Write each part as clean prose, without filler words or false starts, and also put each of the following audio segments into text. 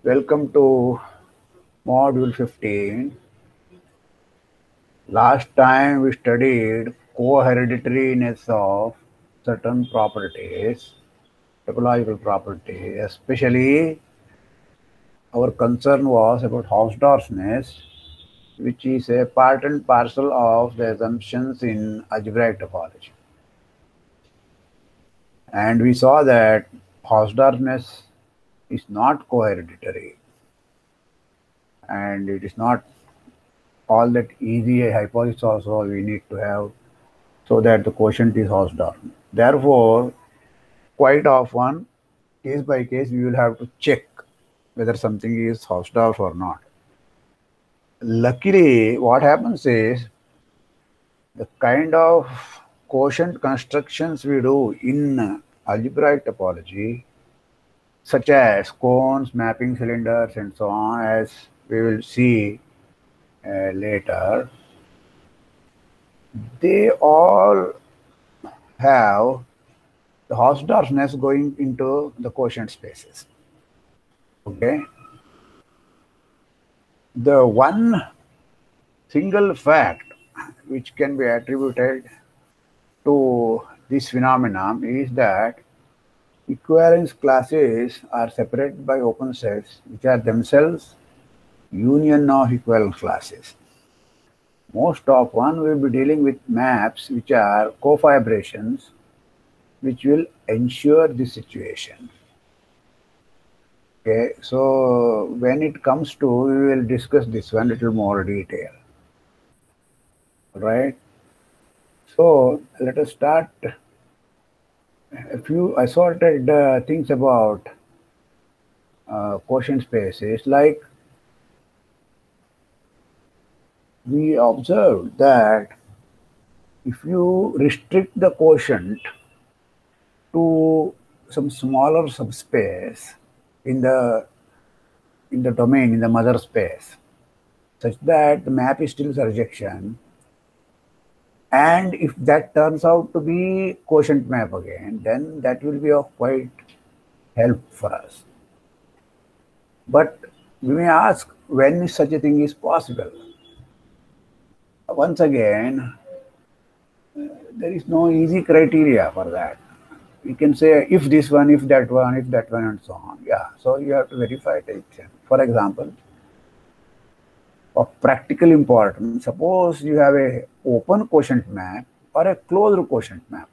Welcome to Module 15. Last time we studied co-hereditariness of certain properties, topological properties. Especially our concern was about Hausdorffness, which is a part and parcel of the assumptions in algebraic topology. And we saw that Hausdorffness is not co-hereditary, and it is not all that easy a hypothesis also we need to have so that the quotient is Hausdorff. Therefore, quite often, case by case, we will have to check whether something is Hausdorff or not. Luckily, what happens is the kind of quotient constructions we do in algebraic topology, such as cones, mapping cylinders, and so on, as we will see later, they all have the Hausdorffness going into the quotient spaces. Okay. The one single fact which can be attributed to this phenomenon is that equivalence classes are separated by open sets which are themselves union of equivalence classes. Most often we will be dealing with maps which are cofibrations which will ensure this situation. Okay, so when it comes to, we will discuss this one little more detail. Right? So let us start a few assorted things about quotient spaces. Like we observed that if you restrict the quotient to some smaller subspace in the domain, in the mother space, such that the map is still surjection, and if that turns out to be quotient map again, then that will be of quite help for us. But we may ask when such a thing is possible. Once again, there is no easy criteria for that. You can say if this one, if that one, and so on. Yeah, so you have to verify it. For example, of practical importance, suppose you have a open quotient map or a closed quotient map.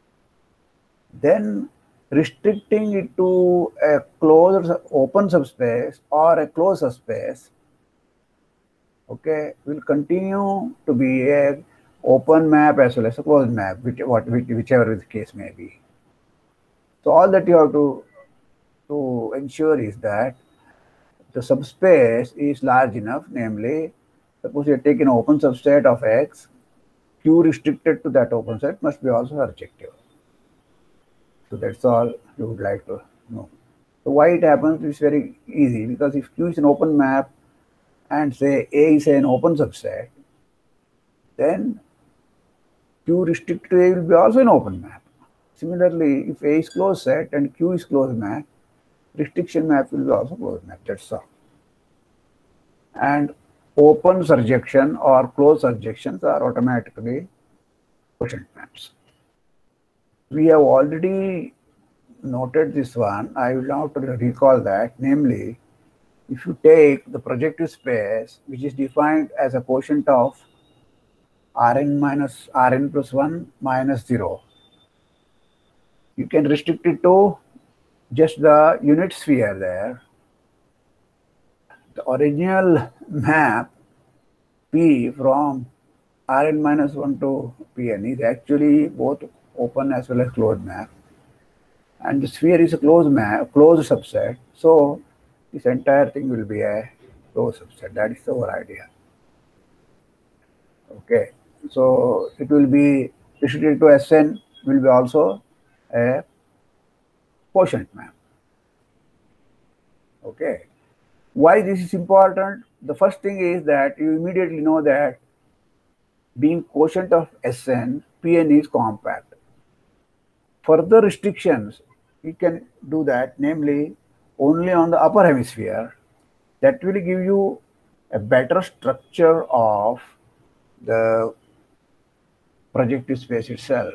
Then restricting it to a closed open subspace or a closed subspace, okay, will continue to be a open map as well as a closed map, whichever the case may be. So all that you have to ensure is that the subspace is large enough, namely, suppose you are taking an open subset of X, Q restricted to that open set must be also surjective. So that's all you would like to know. So why it happens is very easy, because if Q is an open map and say A is an open subset, then Q restricted to A will be also an open map. Similarly, if A is closed set and Q is closed map, restriction map will be also closed map. That's all. And open surjection or closed surjections are automatically quotient maps. We have already noted this one. I will now recall that, namely, if you take the projective space, which is defined as a quotient of Rn plus 1 minus 0, you can restrict it to just the unit sphere there. The original map P from Rn minus 1 to Pn is actually both open as well as closed map. And the sphere is a closed map, closed subset. So this entire thing will be a closed subset. That is our idea. Okay. So it will be restricted to Sn, will be also a quotient map. Okay. Why this is important? The first thing is that you immediately know that being quotient of Sn, Pn is compact. Further restrictions, you can do that, namely only on the upper hemisphere, That will give you a better structure of the projective space itself.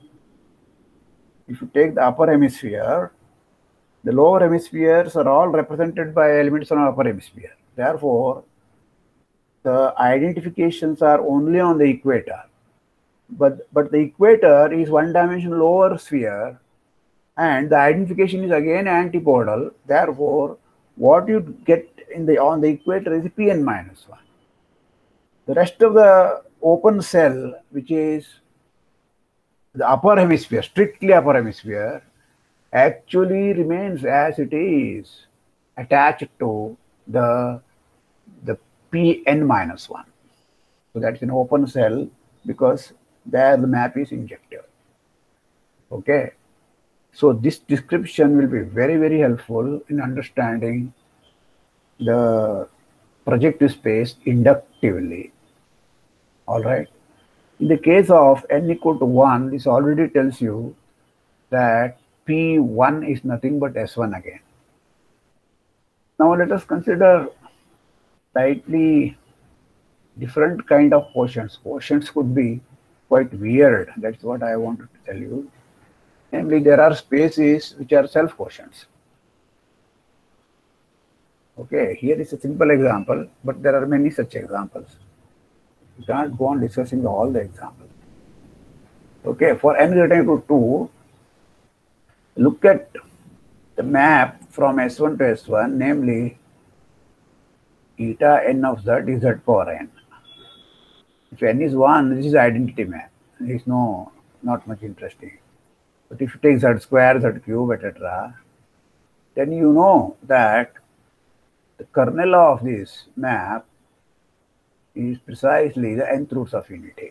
If you take the upper hemisphere, the lower hemispheres are all represented by elements on the upper hemisphere. Therefore, the identifications are only on the equator. But the equator is one-dimensional lower sphere, and the identification is again antipodal. Therefore, what you get on the equator is Pn minus 1. The rest of the open cell, which is the upper hemisphere, strictly upper hemisphere, actually remains as it is, attached to the Pn minus 1. So that's an open cell because there the map is injective. Okay. So this description will be very, very helpful in understanding the projective space inductively. All right. In the case of n equal to 1, this already tells you that P1 is nothing but S1 again. Now let us consider slightly different kind of quotients. Quotients could be quite weird. That's what I wanted to tell you. Namely, there are spaces which are self-quotients. Okay, here is a simple example, but there are many such examples. We can't go on discussing all the examples. Okay, for n greater than equal to 2, look at the map from S1 to S1, namely eta n of z is z power n. If n is 1, this is identity map. There is not much interesting. But if you take z square, z cube, etc., then you know that the kernel of this map is precisely the nth roots of unity.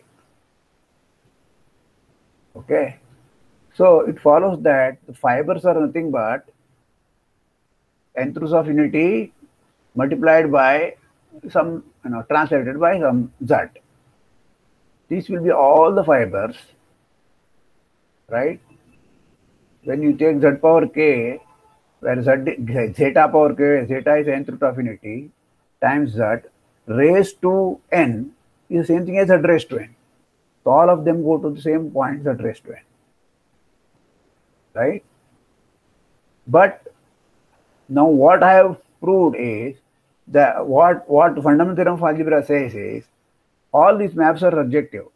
Okay. So it follows that the fibers are nothing but nth roots of unity multiplied by some, translated by some z. These will be all the fibers, right? When you take z power k, where zeta power k, zeta is nth root of unity, times z raised to n is the same thing as z raised to n. So all of them go to the same point, z raised to n, right? But now what I have proved is that what fundamental theorem of algebra says is all these maps are surjective.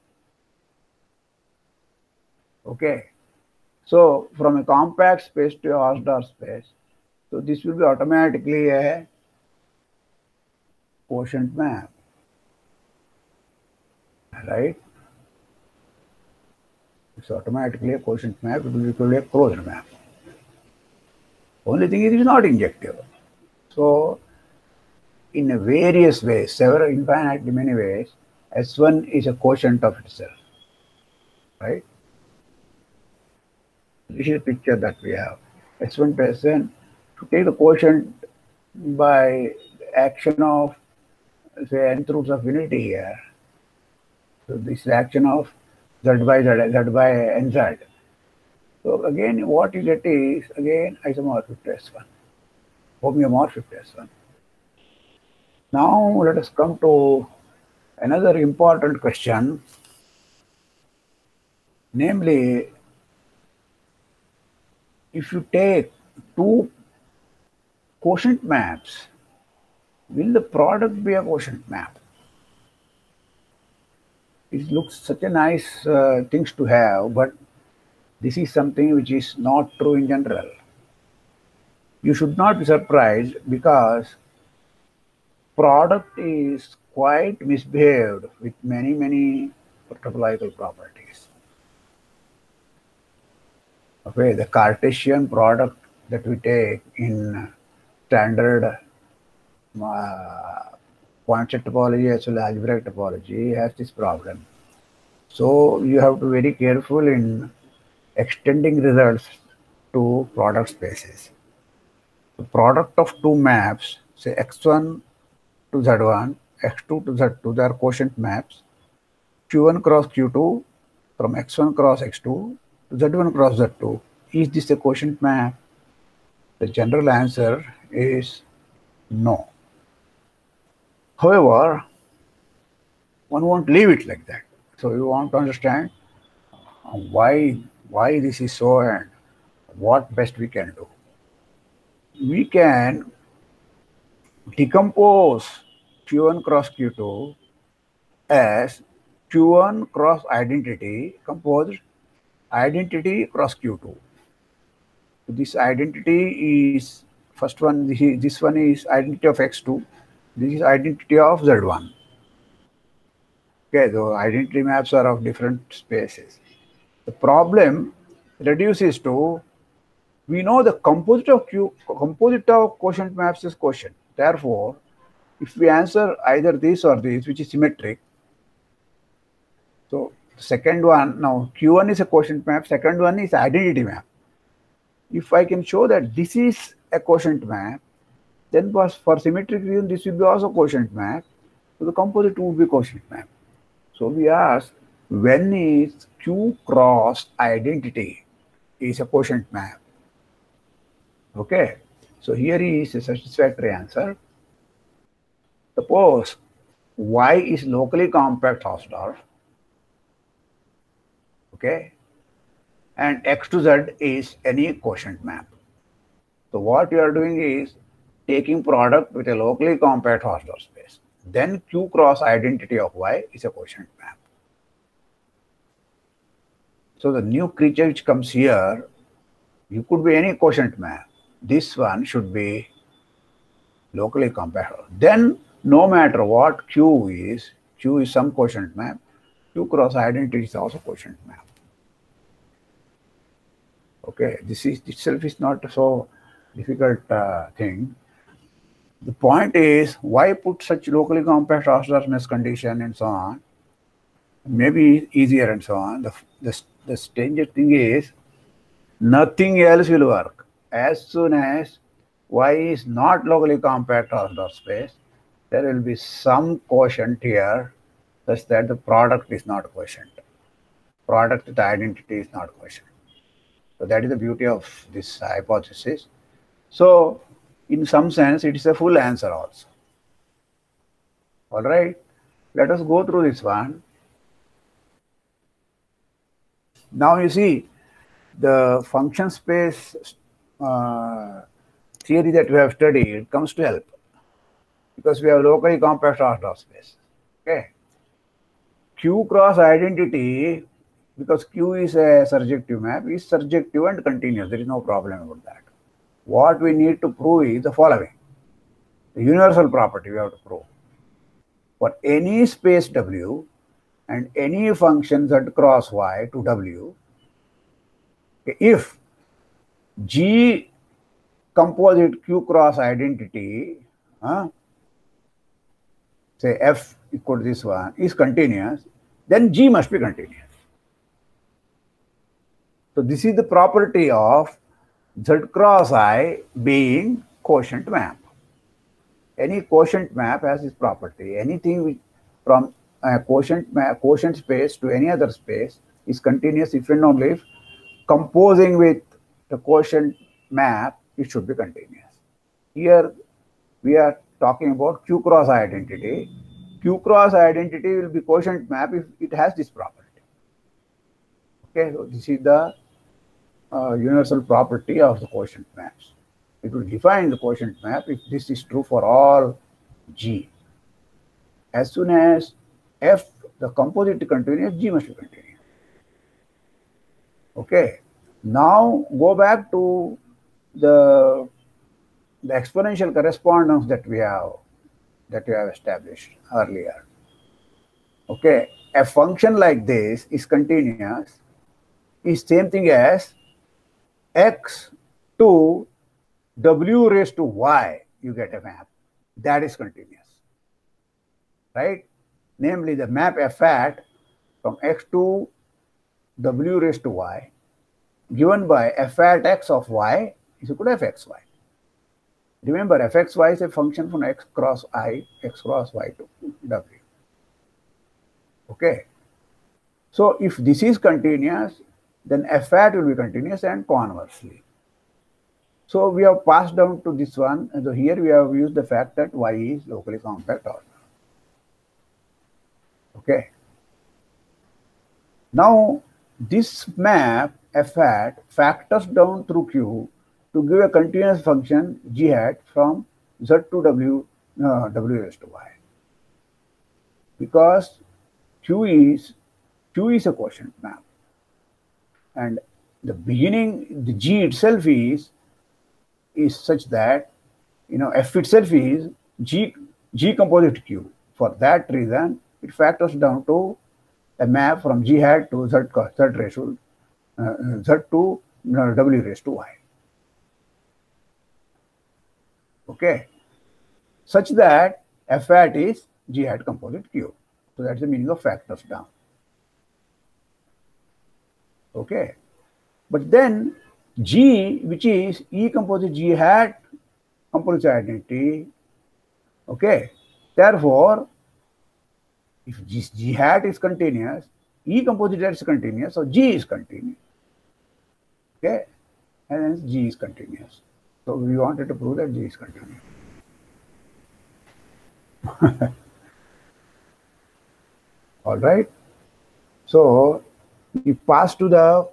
Okay. So from a compact space to a Hausdorff space, so this will be automatically a quotient map, right? It's automatically a quotient map. It will be equal to a closed map. Only thing is, it is not injective. So in a various ways, several infinitely many ways, S1 is a quotient of itself, right? This is a picture that we have. S1 to Sn, to take the quotient by action of, say, nth roots of unity here. So this is action of z by nz. So again, what you get is again isomorphic to S1, homeomorphic to S1. Now let us come to another important question, namely, if you take two quotient maps, will the product be a quotient map? It looks such a nice things to have, but this is something which is not true in general. You should not be surprised because product is quite misbehaved with many topological properties. Okay, the Cartesian product that we take in standard point-set topology as well as algebraic topology has this problem. So you have to be very careful in extending results to product spaces. The product of two maps, say x1 to z1, x2 to z2, they are quotient maps. q1 cross q2 from x1 cross x2 to z1 cross z2. Is this a quotient map? The general answer is no. However, one won't leave it like that. So you want to understand why this is so and what best we can do. We can decompose Q1 cross Q2 as Q1 cross identity composed identity cross Q2. This identity is first one, this one is identity of X2, this is identity of Z1. Okay, the identity maps are of different spaces. The problem reduces to, we know the composite of quotient maps is quotient. Therefore, if we answer either this or this, which is symmetric, so second one, now Q1 is a quotient map, second one is identity map. If I can show that this is a quotient map, then for symmetric reason this will be also quotient map, so the composite would be quotient map. So we ask, when is Q cross identity is a quotient map? Okay, so here is a satisfactory answer. Suppose Y is locally compact Hausdorff, okay, and X to Z is any quotient map. So what you are doing is taking product with a locally compact Hausdorff space. Then Q cross identity of Y is a quotient map. So the new creature which comes here, you could be any quotient map. This one should be locally compact. Then no matter what Q is some quotient map, Q cross identity is also quotient map. Okay, this is itself is not so difficult thing. The point is, why put such locally compact Hausdorff condition and so on? Maybe easier and so on. The stranger thing is, nothing else will work. As soon as Y is not locally compact Hausdorff space, there will be some quotient here such that the product is not quotient. Product with identity is not quotient. So that is the beauty of this hypothesis. So in some sense, it is a full answer also. All right, let us go through this one. Now you see, the function space theory that we have studied comes to help, because we have locally compact Hausdorff space. Okay, Q cross identity, because Q is a surjective map, is surjective and continuous. There is no problem about that. What we need to prove is the following. The universal property we have to prove. For any space W and any function Z cross Y to W, if G composite Q cross identity, say F equal to this one, is continuous, then G must be continuous. So this is the property of Z cross I being quotient map. Any quotient map has this property. Anything from a quotient space to any other space is continuous if and only if composing with the quotient map, it should be continuous. Here we are talking about Q cross identity. Q cross identity will be quotient map if it has this property. Okay, so this is the universal property of the quotient maps. It will define the quotient map if this is true for all G. As soon as F, the composite is continuous, G must be continuous. Okay, now go back to the exponential correspondence that we have established earlier. Okay, a function like this is continuous, is same thing as X to W raised to Y, you get a map. That is continuous, right? Namely, the map F hat from X to W raised to Y given by F hat X of Y is equal to Fxy. Remember, Fxy is a function from X cross I, X cross Y to W. Okay. So if this is continuous, then F hat will be continuous and conversely. So we have passed down to this one, and so here we have used the fact that Y is locally compact order. Okay. Now this map f hat factors down through Q to give a continuous function g hat from z to w raised to y, because Q is a quotient map, and the beginning, the g itself is such that f itself is g composite Q. For that reason, it factors down to a map from g hat to z raised to z to w raised to y. Okay, such that f hat is g hat composite Q. So that's the meaning of factors down. Okay, but then G, which is E composite G hat composite identity. Okay, therefore, if G hat is continuous, E composite is continuous, so G is continuous. Okay, and hence G is continuous. So we wanted to prove that G is continuous. All right. So we pass to the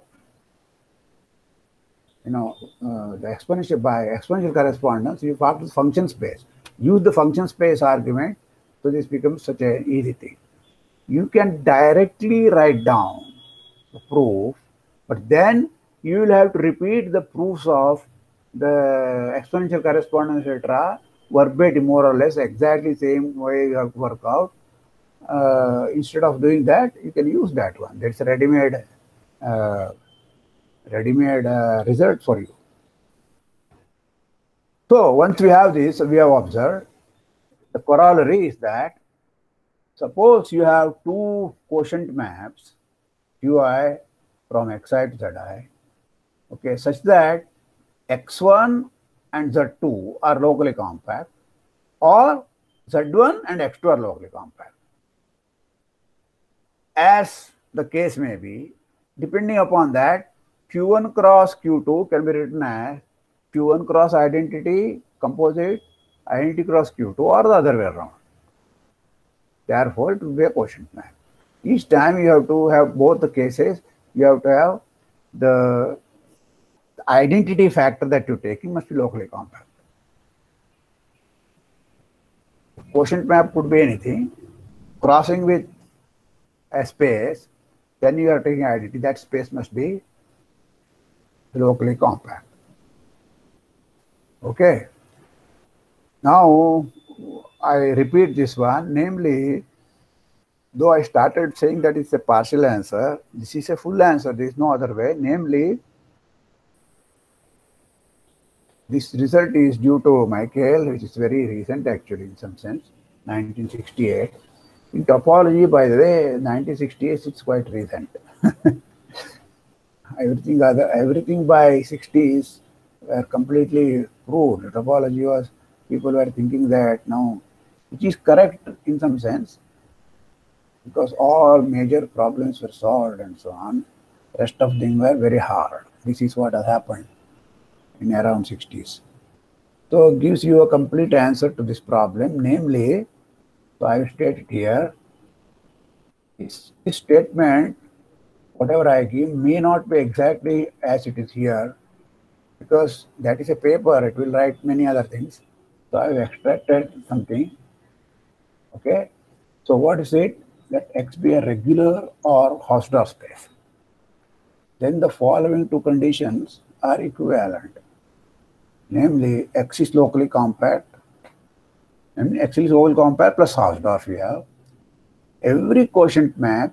the exponential by exponential correspondence. You pass to function space. Use the function space argument. So this becomes such an easy thing. You can directly write down the proof, but then you will have to repeat the proofs of the exponential correspondence, etc., verbatim, more or less, exactly same way you have to work out. Instead of doing that, you can use that one. That's a ready-made result for you. So once we have this, we have observed the corollary is that suppose you have two quotient maps, Qi from Xi to Zi, okay, such that X1 and Z2 are locally compact, or Z1 and X2 are locally compact. As the case may be, depending upon that, Q1 cross Q2 can be written as Q1 cross identity composite, identity cross Q2, or the other way around. Therefore, it will be a quotient map. Each time you have to have both the cases, you have to have the identity factor that you're taking must be locally compact. Quotient map could be anything. Crossing with a space, then you are taking identity. That space must be locally compact. Okay. Now, I repeat this one, namely, though I started saying that it's a partial answer, this is a full answer. There is no other way. Namely, this result is due to Michael, which is very recent actually in some sense, 1968. In topology, by the way, 1968 is quite recent. everything by 60s were completely proved. Topology was, people were thinking that now, which is correct in some sense, because all major problems were solved and so on. Rest of them were very hard. This is what has happened in around 60s. So it gives you a complete answer to this problem, namely, so I will state it here, this statement, whatever I give, may not be exactly as it is here, because that is a paper, it will write many other things. So I have extracted something. Okay. So what is it? Let X be a regular or Hausdorff space. Then the following two conditions are equivalent. Namely, X is locally compact, and X is locally compact plus Hausdorff we have. Every quotient map,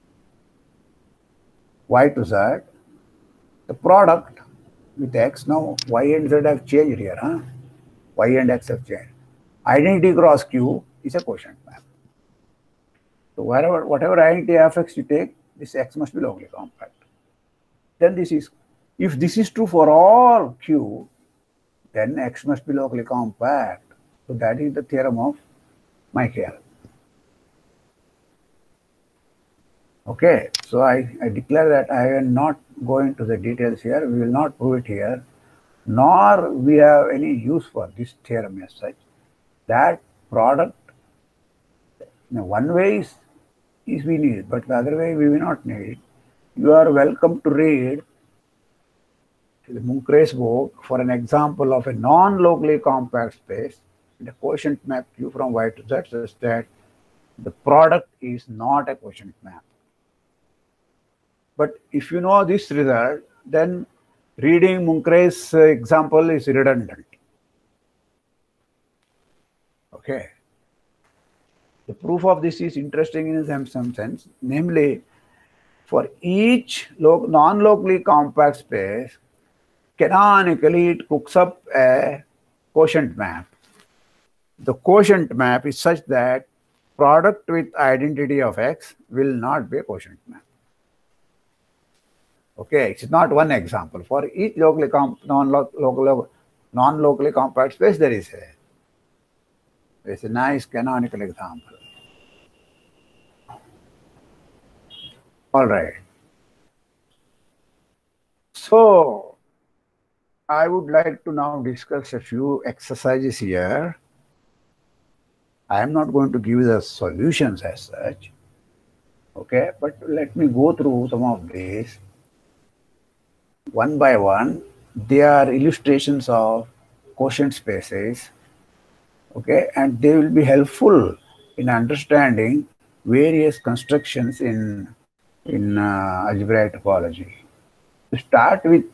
Y to Z, the product with X, now Y and Z have changed here, huh? Y and X have changed. Identity cross Q is a quotient map. So whatever identity f(x) you take, this X must be locally compact. Then this is, if this is true for all Q, then X must be locally compact. So that is the theorem of Michael. Okay, so I declare that I am not going to the details here. We will not prove it here, nor we have any use for this theorem as such. That product, one way is is we need, but the other way we will not need. You are welcome to read the Munkre's book for an example of a non-locally compact space and a quotient map Q from Y to Z such that the product is not a quotient map. But if you know this result, then reading Munkre's example is redundant. Okay. The proof of this is interesting in some sense, namely, for each non-locally compact space, canonically it cooks up a quotient map. The quotient map is such that product with identity of X will not be a quotient map. Okay, it's not one example. For each non-locally compact space, there is a nice canonical example. All right. So I would like to now discuss a few exercises here. I am not going to give the solutions as such. Okay, but let me go through some of these one by one. They are illustrations of quotient spaces. Okay, and they will be helpful in understanding various constructions in algebraic topology. To start with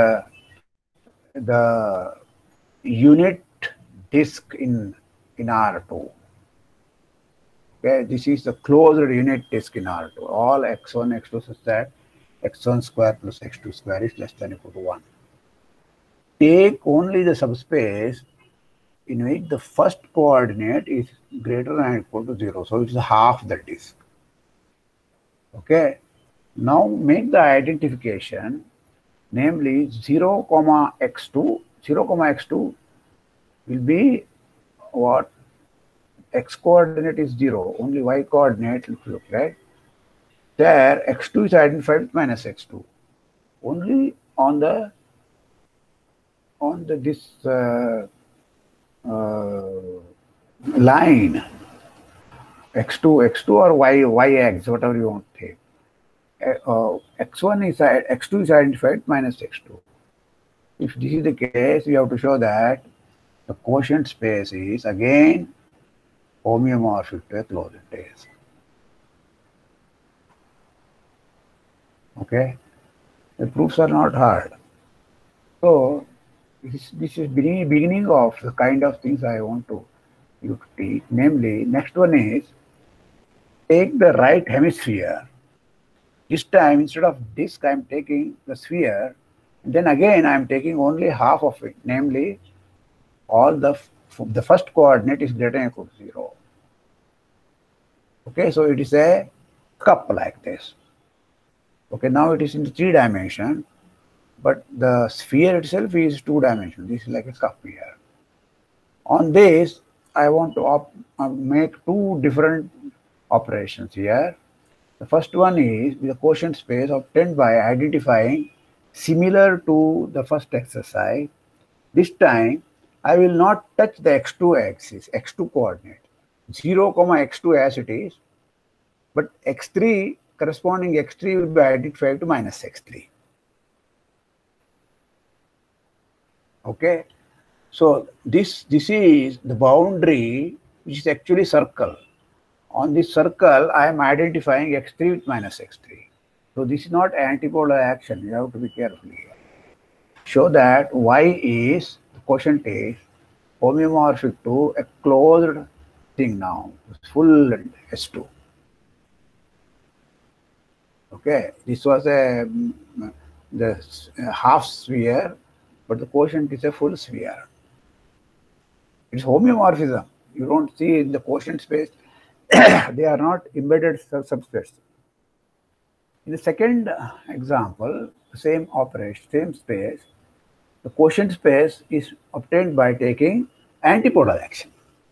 the unit disk in R2. Okay, this is the closed unit disk in R2. All x1, x2 such that x1 square plus x2 square is less than or equal to 1. Take only the subspace in which the first coordinate is greater than or equal to 0. So it is half the disk. Okay. Now make the identification, namely 0, x2. 0, x2 will be what? X coordinate is 0, only y coordinate look, right? There x2 is identified with minus x2. Only on this line x2 or yx, whatever you want to take. X1 is x2 is identified minus x2. If this is the case, we have to show that the quotient space is again homeomorphic to a closed disk. Okay, the proofs are not hard. So this is beginning of the kind of things I want you to teach. Namely, next one is take the right hemisphere. This time, instead of disk, I am taking the sphere. And then again, I am taking only half of it. Namely, all the first coordinate is greater than or equal to 0. Okay, so it is a cup like this. Okay, now it is in 3 dimension, but the sphere itself is 2 dimension. This is like a cup here. On this, I want to make 2 different operations here. The first one is the quotient space obtained by identifying similar to the first exercise. This time, I will not touch the x2 axis, x2 coordinate. 0, x2 as it is, but x3, corresponding x3 will be identified to minus x3. Okay, so this is the boundary, which is actually circle. On this circle, I am identifying x3 with minus x3. So this is not antipolar action. You have to be careful here. Show that y is, the quotient is homeomorphic to a closed thing now, full S2. Okay, this was the half sphere, but the quotient is a full sphere. It's homeomorphism. You don't see in the quotient space, they are not embedded subspace. In the second example, same operation, same space, the quotient space is obtained by taking antipodal action.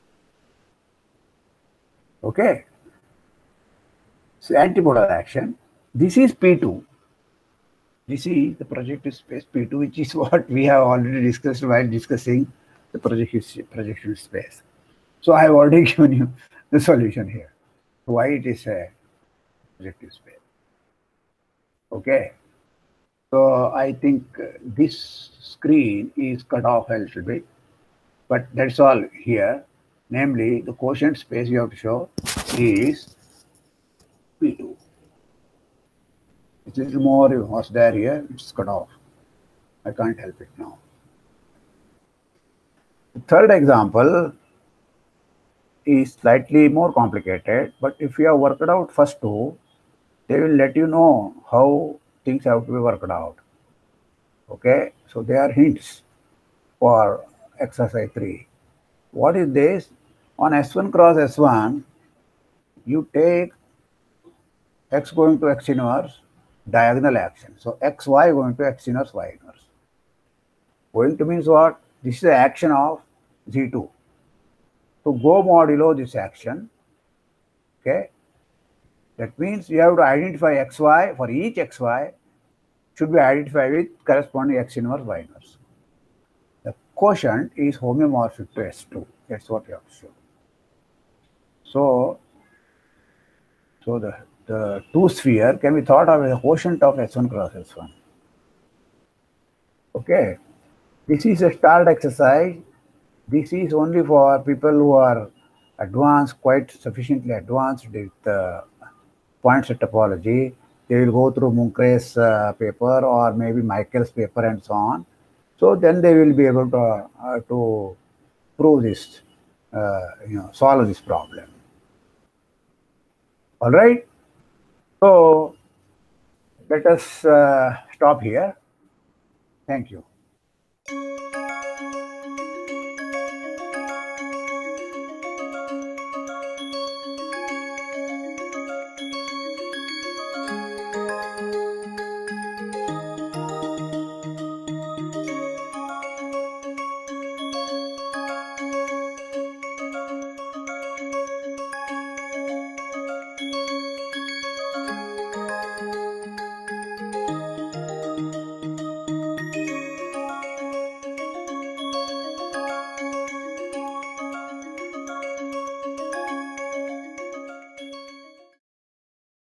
Okay, so antipodal action. This is P2. This is the projective space P2, which is what we have already discussed while discussing the projection space. So I have already given you the solution here. Why it is projective space. Okay. So I think this screen is cut off a little bit, but that's all here. Namely, the quotient space you have to show is P2. It's a little more was there here, it's cut off. I can't help it now. The third example is slightly more complicated, but if you have worked out first two, they will let you know how things have to be worked out. Okay, so they are hints for exercise 3. What is this? On S1 cross S1, you take x going to x inverse diagonal action. So xy going to x inverse y inverse. Going to means what? This is the action of Z2. To go modulo this action, okay, that means you have to identify xy for each xy should be identified with corresponding x inverse y inverse. The quotient is homeomorphic to S2. That's what you have to show. So the two sphere can be thought of as a quotient of S1 cross S1. Okay, this is a start exercise. This is only for people who are advanced, quite sufficiently advanced with point set topology. They will go through Munker's paper or maybe Michael's paper and so on. So then they will be able to prove this, solve this problem. All right. So let us stop here. Thank you.